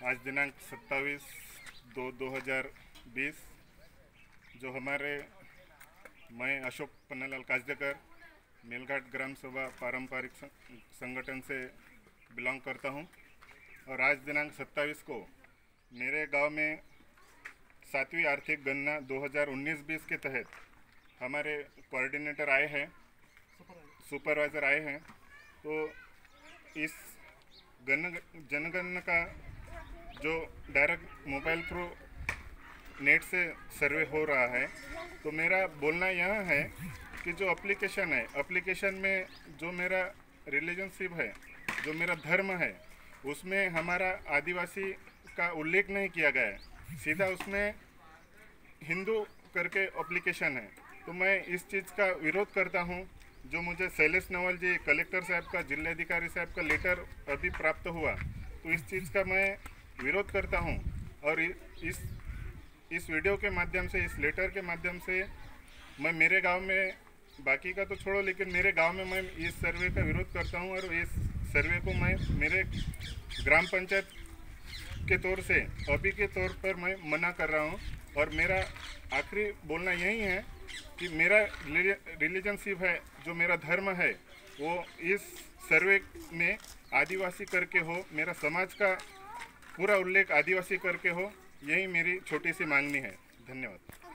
आज दिनांक 27/2/2020 जो मैं अशोक पन्नालाल काजदेकर मेलघाट ग्राम सभा पारंपरिक संगठन से बिलोंग करता हूं और आज दिनांक 27 को मेरे गांव में 7वीं आर्थिक गणना 2019-20 के तहत हमारे कोऑर्डिनेटर आए हैं, सुपरवाइज़र आए हैं। तो इस जनगणना का जो डायरेक्ट मोबाइल थ्रू नेट से सर्वे हो रहा है, तो मेरा बोलना यह है कि जो एप्लीकेशन में जो मेरा रिलीजनशिप है, जो मेरा धर्म है, उसमें हमारा आदिवासी का उल्लेख नहीं किया गया है। सीधा उसमें हिंदू करके एप्लीकेशन है। तो मैं इस चीज़ का विरोध करता हूं। जो मुझे शैलेश नवल जी कलेक्टर साहब का, जिलाधिकारी साहब का लेटर अभी प्राप्त हुआ, तो इस चीज़ का मैं विरोध करता हूं। और इस वीडियो के माध्यम से, इस लेटर के माध्यम से मैं मेरे गांव में, बाकी का तो छोड़ो, लेकिन मेरे गांव में मैं इस सर्वे का विरोध करता हूं। और इस सर्वे को मैं मेरे ग्राम पंचायत के तौर से अभी के तौर पर मैं मना कर रहा हूं। और मेरा आखिरी बोलना यही है कि मेरा रिलीजनशिप है, जो मेरा धर्म है, वो इस सर्वे में आदिवासी करके हो, मेरा समाज का पूरा उल्लेख आदिवासी करके हो। यही मेरी छोटी सी मांगनी है। धन्यवाद।